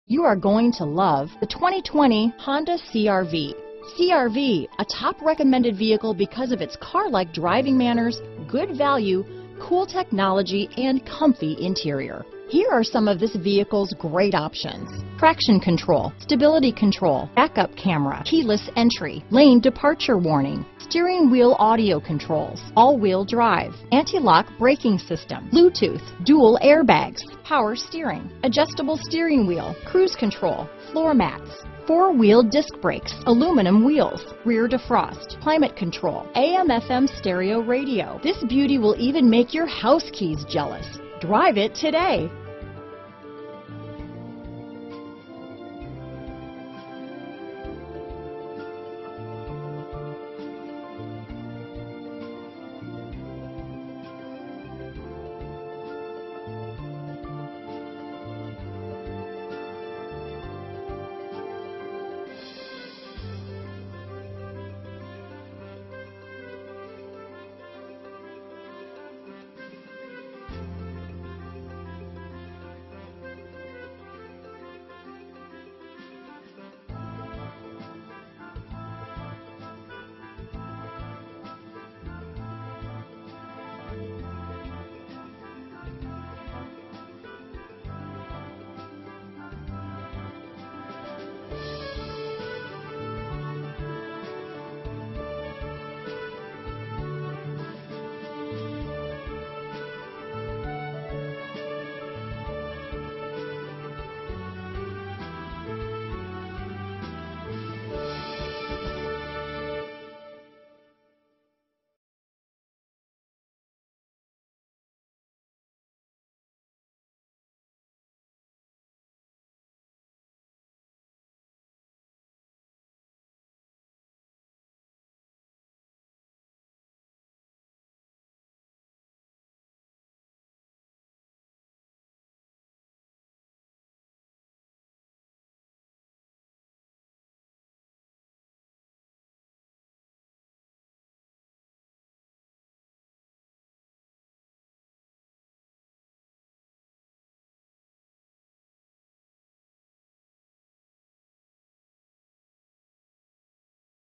You are going to love the 2020 Honda CR-V. CR-V, a top recommended vehicle because of its car-like driving manners, good value, cool technology, and comfy interior. Here are some of this vehicle's great options: traction control, stability control, backup camera, keyless entry, lane departure warning, steering wheel audio controls, all-wheel drive, anti-lock braking system, Bluetooth, dual airbags, power steering, adjustable steering wheel, cruise control, floor mats, four-wheel disc brakes, aluminum wheels, rear defrost, climate control, AM/FM stereo radio. This beauty will even make your house keys jealous. Drive it today.